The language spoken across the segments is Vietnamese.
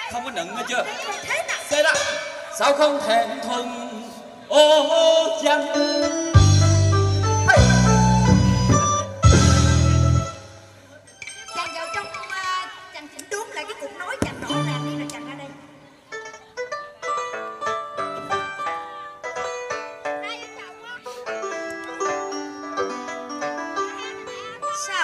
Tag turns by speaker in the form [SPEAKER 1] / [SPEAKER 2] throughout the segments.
[SPEAKER 1] Không có nựng nghe chưa?
[SPEAKER 2] Thế nào?
[SPEAKER 1] Xe đó. Sao không thèm thuần ô chăng?
[SPEAKER 2] Chàng vào trong chàng chỉnh đốn lại cái cuộc nói chàng rõ ràng đi rồi chàng ra đây. Sao?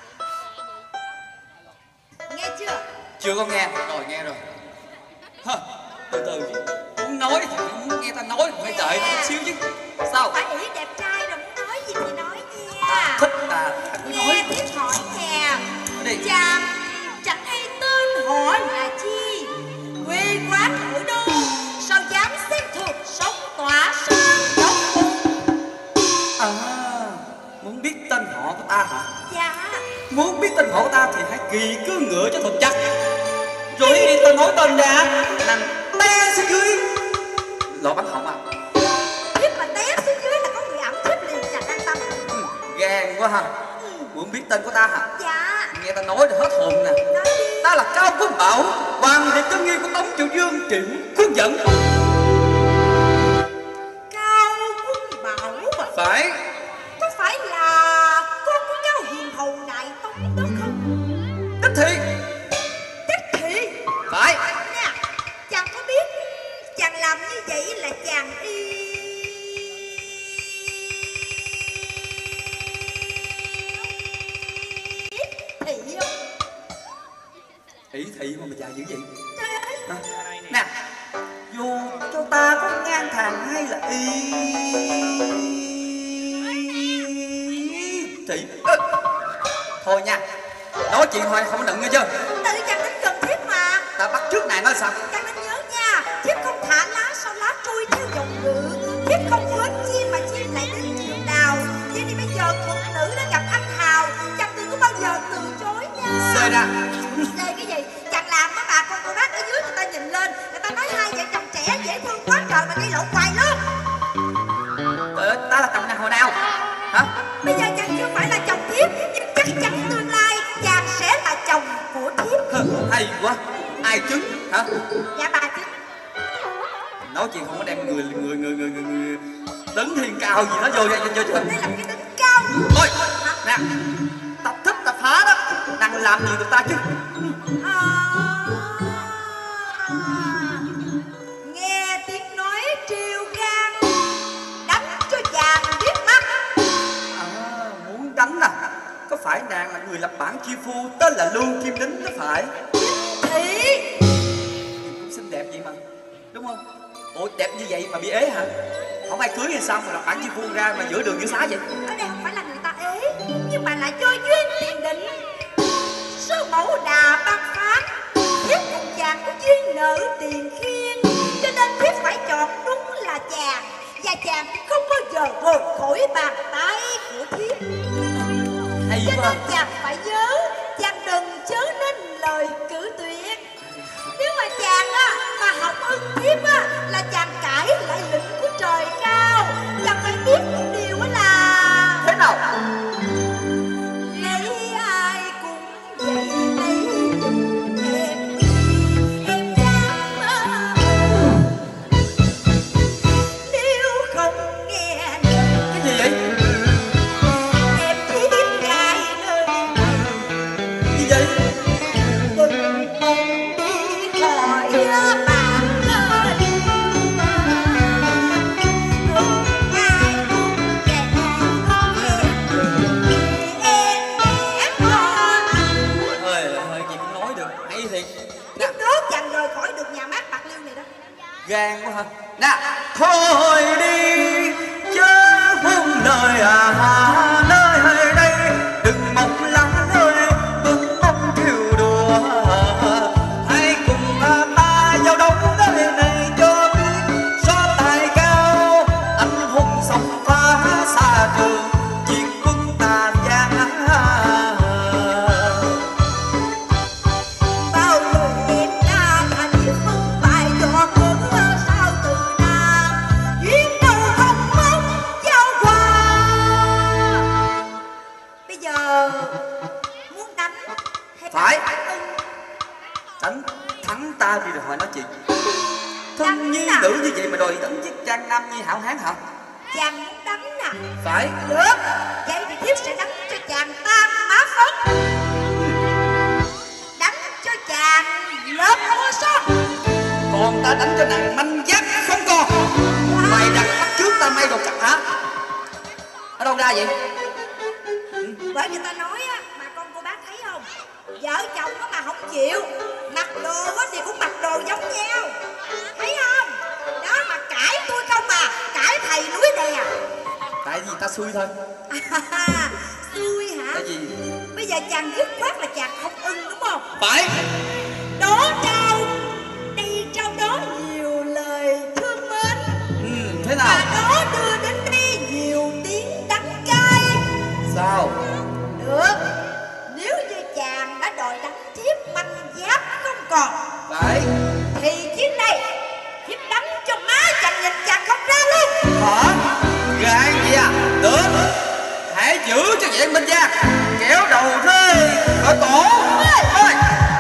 [SPEAKER 2] Nghe chưa?
[SPEAKER 1] Chưa có nghe. Rồi nghe rồi. Hả? Từ từ gì? Muốn nói thì muốn nghe ta nói phải đợi một xíu chứ. Sao?
[SPEAKER 2] Phải ý đẹp trai rồi muốn nói gì thì nói nha.
[SPEAKER 1] Thích ta cứ nói.
[SPEAKER 2] Nghe tiếp hỏi nè.
[SPEAKER 1] Đi.
[SPEAKER 2] Chàng chẳng hay tên họ là chi, quê quán ở đâu, sao dám xét thuộc sống tỏa sơn đốc cung.
[SPEAKER 1] À, muốn biết tên họ của ta hả?
[SPEAKER 2] Dạ.
[SPEAKER 1] Muốn biết tên họ của ta thì hãy kỳ cứ ngựa cho thật chắc. Rồi đi ta nói tên ra. Nàng té xuống dưới lỗ bắn họng à.
[SPEAKER 2] Biết mà té xuống dưới là có người ẩm thiếp liền chẳng an tâm.
[SPEAKER 1] Gan quá ha. Muốn biết tên của ta hả?
[SPEAKER 2] Dạ.
[SPEAKER 1] Nghe ta nói thì hết hồn nè.
[SPEAKER 2] Nói đi.
[SPEAKER 1] Ta là Cao Quốc Bảo, hoàng đệ tân nghi của Tống Triệu Dương Trịnh Quân Dẫn.
[SPEAKER 2] Cao Quân Bảo à?
[SPEAKER 1] Phải.
[SPEAKER 2] Có phải là con của Cao Hiền Hầu Đại Tống đó không?
[SPEAKER 1] Đích thị.
[SPEAKER 2] Đích thị.
[SPEAKER 1] Phải.
[SPEAKER 2] Nè, chàng có biết chàng làm như vậy là chàng y thị không?
[SPEAKER 1] Ý thị mà dài dữ vậy.
[SPEAKER 2] Trời ơi.
[SPEAKER 1] À, nè, dù cho ta có ngang thằng hay là y thị. Thôi nha, nói chuyện thôi không có đựng nghe chưa?
[SPEAKER 2] Tự chàng tính cần thiết mà.
[SPEAKER 1] Ta bắt trước nàng nói sao?
[SPEAKER 2] Chàng nên nhớ nha, thiếp không thả lá sau lá trôi theo dòng ngự, thiếp không khuyến chim mà chim lại đến chiều đào. Vậy thì bây giờ thuộc nữ đã gặp anh Hào, chàng đừng có bao giờ từ chối nha.
[SPEAKER 1] Xê ra.
[SPEAKER 2] Xê cái gì? Chàng làm á bà con cô bác ở dưới người ta nhìn lên, người ta nói hai vợ chồng trẻ dễ thương quá trời mà gây lộn hoài luôn.
[SPEAKER 1] Ta là chồng nàng hồi nào? Hả?
[SPEAKER 2] Bây giờ chàng chưa phải là chồng thiếp, nhưng chắc chắn tương lai chàng sẽ là chồng của thiếp.
[SPEAKER 1] Hay quá. Ai chứng hả?
[SPEAKER 2] Dạ bà chứ.
[SPEAKER 1] Nói chuyện không có đem người đứng thiên cao gì đó vô
[SPEAKER 2] Đây là cái đứng cao.
[SPEAKER 1] thôi nè, tập thích tập phá đó, đang làm gì được ta chứ?
[SPEAKER 2] Nghe tiếng nói trêu gan, đánh cho chàng biết mắt.
[SPEAKER 1] Muốn đánh à? Có phải nàng là người lập bản chi phu tên là Lưu Kim Đính có phải?
[SPEAKER 2] Thị.
[SPEAKER 1] Cũng xinh đẹp vậy mà, đúng không? Ủa đẹp như vậy mà bị ế hả? Không ai cưới hay sao mà lập bản chi phu ra mà giữa đường giữa xá vậy?
[SPEAKER 2] Ở đây không phải là người ta ế, nhưng mà là do duyên tiền định. Sư mẫu đà ban phát, thiếp cùng chàng có duyên nợ tiền khiên, cho nên thiếp phải chọn đúng là chàng, và chàng cũng không bao giờ rời khỏi bàn tay của thiếp.
[SPEAKER 1] Hay
[SPEAKER 2] Cho
[SPEAKER 1] quá.
[SPEAKER 2] nên chàng phải nhớ, chàng đừng chớ nên lời cử tuyệt. Nếu mà chàng á mà học ưng thiếp á là chàng cãi lại lệnh của trời cao. Chàng phải biết một điều á là
[SPEAKER 1] Thế nào?
[SPEAKER 2] lấy ai cũng vậy, lấy chúng em dám nếu không nghe
[SPEAKER 1] Cái gì vậy?
[SPEAKER 2] em biết ai nơi
[SPEAKER 1] Gì vậy?
[SPEAKER 2] đừng mong đi khỏi bạn ơi. Ai cũng vậy không em lo.
[SPEAKER 1] Hơi gì cũng nói được, hay thiệt. Nè,
[SPEAKER 2] Đốt chàng rời khỏi được nhà mát Bạc Liêu này đó.
[SPEAKER 1] gan quá hả? Nè, thôi đi chớ buông lời nơi đây, đừng mong lắng ơi bừng bóng kiều đùa. Hãy cùng ta vào đông nơi này cho biết gió tài cao, anh hùng sông pha xa trường chiến quân tàn giang.
[SPEAKER 2] Bao lời em đã thành không phải do cơn mơ sao từ nào, duyên đâu không mong giao qua.
[SPEAKER 1] thắng ta đi rồi hỏi nói chuyện. Thân nhi nữ như vậy mà đòi đánh giết trang nam nhi hảo hán hả?
[SPEAKER 2] Chàng muốn đánh nè.
[SPEAKER 1] Phải.
[SPEAKER 2] Được, vậy thì thiếp sẽ đánh cho chàng tam má phấn, đánh cho chàng lớp mua son,
[SPEAKER 1] Còn ta đánh cho nàng manh giáp không còn. Mày đặt bắt trước ta may đồ chặt hả? Ở đâu ra vậy?
[SPEAKER 2] bởi vì ta nói á, mà con cô bác thấy không, vợ chồng nó mà không chịu mặc đồ á thì cũng mặc đồ giống nhau, thấy không? Đó mà cãi tôi không mà, cãi thầy núi đè.
[SPEAKER 1] Tại vì ta xui thôi.
[SPEAKER 2] Xui hả?
[SPEAKER 1] Tại vì
[SPEAKER 2] Bây giờ chàng dứt khoát là chàng không ưng đúng không?
[SPEAKER 1] phải.
[SPEAKER 2] Đó đâu, đi trong đó nhiều lời thương mến,
[SPEAKER 1] Thế nào?
[SPEAKER 2] mà đó đưa đến đây nhiều tiếng đắng cay.
[SPEAKER 1] Sao?
[SPEAKER 2] Được, nếu như chàng đã đòi đánh thiếp manh giáp không còn,
[SPEAKER 1] Phải.
[SPEAKER 2] thì chiếc này thiếp đánh cho má chàng nhìn chàng không ra luôn.
[SPEAKER 1] Hả? Gạn gì à? Được. Hãy giữ cho vậy Minh Gia, kéo đầu rơi khỏi tổ. Ơi.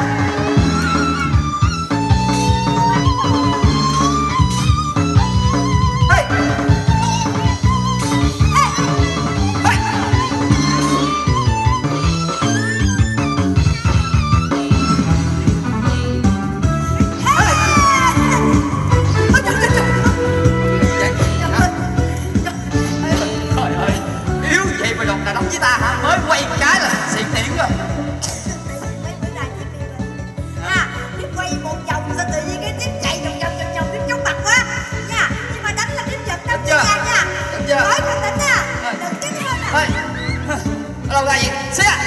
[SPEAKER 1] Trời ơi, yếu vậy mà đòn đà đóng với ta hả? Mới quay một cái là xịn tiễn rồi.
[SPEAKER 2] Mấy bữa nay thiếp bị bệnh à, thiếp quay một vòng sao tự nhiên cái thiếp chạy vòng thiếp chóng mặt quá nha. Nhưng mà đánh là thiếp giật đâm
[SPEAKER 1] chưa?
[SPEAKER 2] chàng nha.
[SPEAKER 1] Đánh chưa?
[SPEAKER 2] Nói mà tính à, đừng tính hơn à.
[SPEAKER 1] Ê, ở đâu ra vậy? Xí à?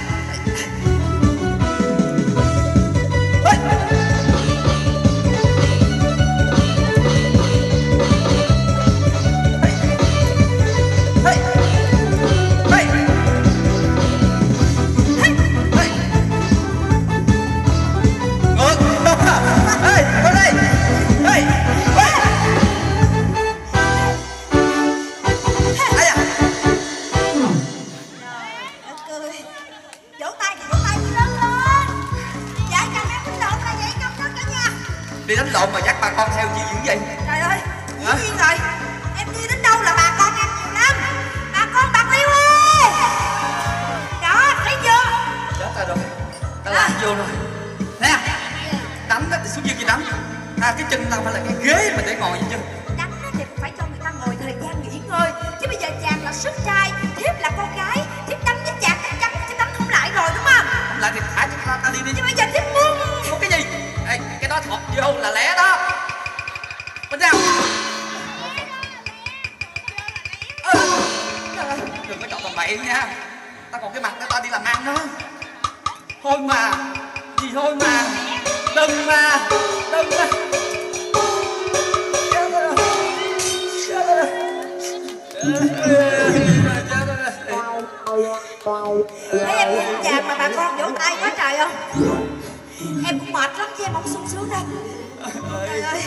[SPEAKER 2] Nó cười. Vỗ tay thì vỗ tay đi lớn lên. Dạ chàng em đánh lộn là vậy không đó cả nhà.
[SPEAKER 1] Đi đánh lộn mà dắt bà con theo gì dữ vậy?
[SPEAKER 2] Trời ơi,
[SPEAKER 1] Hả?
[SPEAKER 2] dĩ nhiên rồi. Em đi đến đâu là bà con em nhiều lắm. Bà con Bạc Liêu ơi. Đó, thấy chưa?
[SPEAKER 1] Chết ta rồi. Ta làm vô rồi. Nè, đánh đó thì xuống dưới kia đánh. Cái chân tao phải là cái ghế mà để ngồi vậy chứ.
[SPEAKER 2] Đánh á thì cũng phải cho người ta ngồi thời gian nghỉ ngơi. Chứ bây giờ chàng là sức trai, thiếp là con gái, thiếp đánh với chàng chắc chắn thiếp đánh không lại rồi đúng không?
[SPEAKER 1] Không lại thì thả cho ta đi đi.
[SPEAKER 2] Nhưng bây giờ thiếp muốn.
[SPEAKER 1] Có cái gì? Ê, cái đó thọt vô là lẻ đó. Bên nào? Trời ơi, đừng có chọn tầm bậy nha. Ta còn cái mặt để ta đi làm ăn đó. Thôi mà, gì thôi mà. Đừng mà, đừng mà.
[SPEAKER 2] Thấy em nhìn chàng mà bà con vỗ tay quá trời không? Em cũng mệt lắm chứ em không sung sướng đâu. Trời ơi.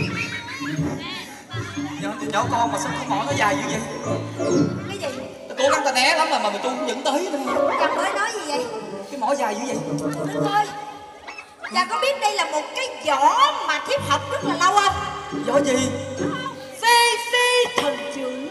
[SPEAKER 1] Nhỏ con mà sao có mỏ nó dài như vậy?
[SPEAKER 2] Cái gì?
[SPEAKER 1] Ta cố gắng ta né lắm mà tôi cũng vẫn tới thôi.
[SPEAKER 2] Chàng mới nói gì vậy?
[SPEAKER 1] Cái mỏ dài như vậy.
[SPEAKER 2] Trời đất ơi. Chàng có biết đây là một cái võ mà thiếp học rất là lâu không?
[SPEAKER 1] Võ gì?
[SPEAKER 2] Phê phê thần trưởng.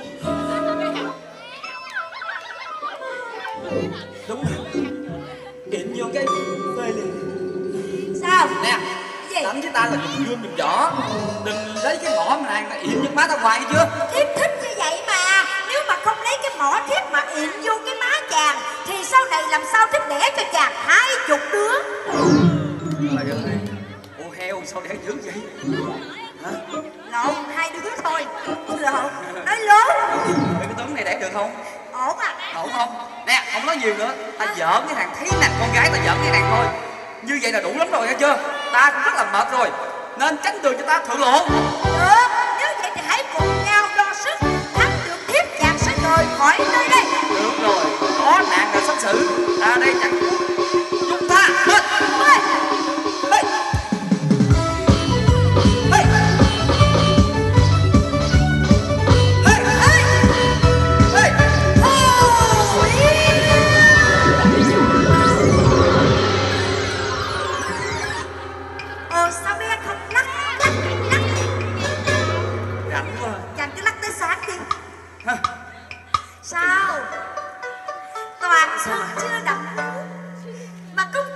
[SPEAKER 1] Đúng rồi. Kiện vô cái phê liền.
[SPEAKER 2] Sao?
[SPEAKER 1] Nè,
[SPEAKER 2] Cái gì?
[SPEAKER 1] đánh với ta là đừng gươm đừng võ. Đừng lấy cái mỏ mà nàng ta yểm nước má ta hoài chưa?
[SPEAKER 2] Thiếp thích như vậy mà. Nếu mà không lấy cái mỏ thiếp mà yểm vô cái má chàng thì sau này làm sao thiếp đẻ cho chàng 20 đứa.
[SPEAKER 1] Trời ơi, ô heo sao đẻ dữ vậy? Hả?
[SPEAKER 2] Lộn 2 đứa thôi. Lộn, nói lớn.
[SPEAKER 1] Cái tướng này đẻ được không?
[SPEAKER 2] Ổn à.
[SPEAKER 1] Ổn không? Nè, không nói nhiều nữa. Ta giỡn với nàng, thấy nàng con gái ta giỡn với nàng thôi. Như vậy là đủ lắm rồi nghe chưa? Ta cũng rất là mệt rồi, nên tránh đường cho ta thượng lộ.
[SPEAKER 2] Được, nếu vậy thì hãy cùng nhau đo sức. Thắng được thiếp chàng sẽ rời khỏi nơi đây.
[SPEAKER 1] Được rồi, có nạn là sắp xử. Ta đây chẳng chúng ta hết.
[SPEAKER 2] Ôi,
[SPEAKER 1] Hey! Hey! Hey! Hey!
[SPEAKER 2] ôi. Toàn thân chưa đậm mà công